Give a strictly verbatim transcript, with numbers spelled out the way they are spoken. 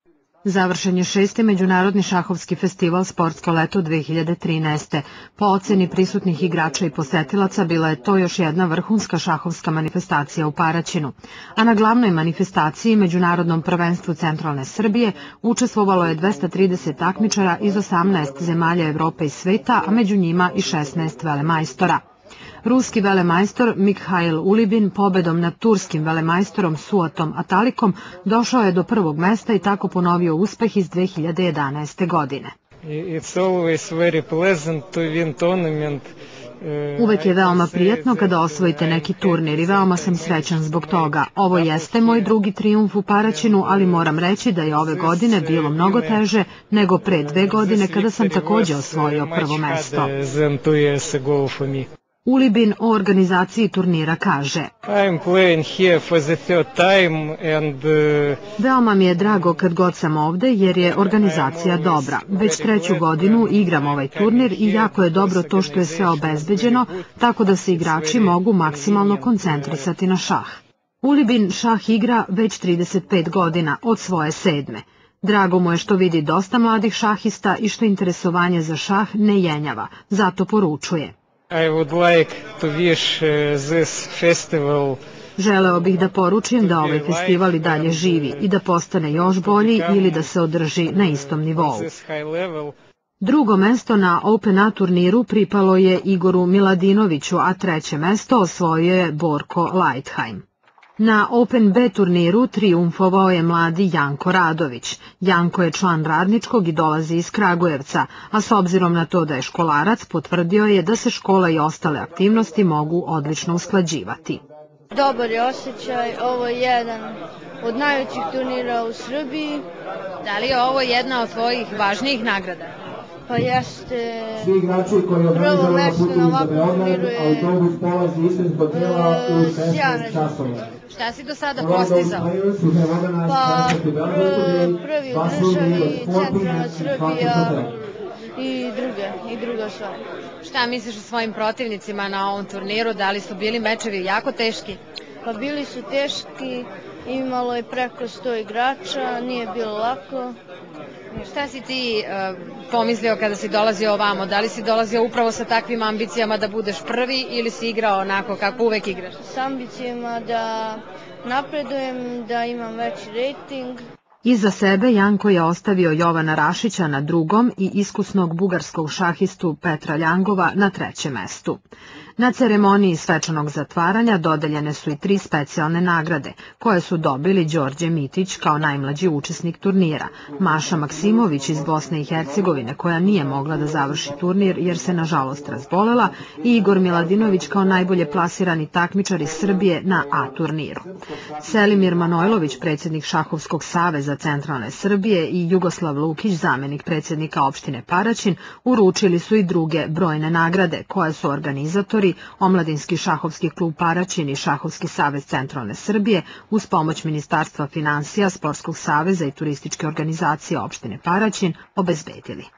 Završen je šesti Međunarodni šahovski festival Sportsko leto dve hiljade trinaeste. Po oceni prisutnih igrača i posetilaca bila je to još jedna vrhunska šahovska manifestacija u Paraćinu. A na glavnoj manifestaciji Međunarodnom prvenstvu Centralne Srbije učestvovalo je dvesta trideset takmičara iz osamnaest zemalja Evrope i sveta, a među njima i šesnaest velemajstora. Ruski velemajstor Mikhail Ulibin pobedom nad turskim velemajstorom Suatom Atalikom došao je do prvog mesta i tako ponovio uspeh iz dve hiljade jedanaeste. godine. Uvek je veoma prijatno kada osvojite neki turnir i veoma sam srećan zbog toga. Ovo jeste moj drugi trijumf u Paraćinu, ali moram reći da je ove godine bilo mnogo teže nego pre dve godine kada sam takođe osvojio prvo mesto. Ulibin o organizaciji turnira kaže: Veoma mi je drago kad god sam ovde jer je organizacija dobra. Već treću godinu igram ovaj turnir i jako je dobro to što je sve obezbeđeno, tako da se igrači mogu maksimalno koncentrisati na šah. Ulibin šah igra već trideset pet godina, od svoje sedme. Drago mu je što vidi dosta mladih šahista i što interesovanje za šah ne jenjava, zato poručuje: Želeo bih da poručim da ovaj festival i dalje živi i da postane još bolji ili da se održi na istom nivou. Drugo mesto na Open A turniru pripalo je Igoru Miladinoviću, a treće mesto osvojio je Borko Leitheim. Na Open B turniru trijumfovao je mladi Janko Radović. Janko je član Radničkog i dolazi iz Kragujevca, a s obzirom na to da je školarac, potvrdio je da se škola i ostale aktivnosti mogu odlično usklađivati. Dobar je osjećaj, ovo je jedan od najvećih turnira u Srbiji. Da li je ovo jedna od tvojih važnijih nagrada? Pa jeste, prvo mesto na ovakvom turniru je sjajan rezultat. Šta si do sada postizao? Pa prvi u državi, Centralna Srbija i druge, i druga stvar. Šta misliš o svojim protivnicima na ovom turniru? Da li su bili mečevi jako teški? Pa bili su teški, imalo je preko sto igrača, nije bilo lako. Šta si ti uh, pomislio kada si dolazio ovamo? Da li si dolazio upravo sa takvim ambicijama da budeš prvi ili si igrao onako kako uvek igraš? S ambicijama da napredujem, da imam veći rejting. Iza sebe Janko je ostavio Jovana Rašića na drugom i iskusnog bugarskog šahistu Petra Ljangova na trećem mestu. Na ceremoniji svečanog zatvaranja dodeljene su i tri specijalne nagrade, koje su dobili Đorđe Mitić kao najmlađi učesnik turnira, Maša Maksimović iz Bosne i Hercegovine koja nije mogla da završi turnir jer se nažalost razbolela i Igor Miladinović kao najbolje plasirani takmičar iz Srbije na A turniru. Selimir Manojlović, predsjednik Šahovskog saveza Centralne Srbije i Jugoslav Lukić, zamenik predsjednika opštine Paraćin, uručili su i druge brojne nagrade koje su organizatori Omladinski šahovski klub Paraćin i Šahovski savez Centralne Srbije uz pomoć Ministarstva finansija, Sportskog saveza i turističke organizacije opštine Paraćin obezbedili.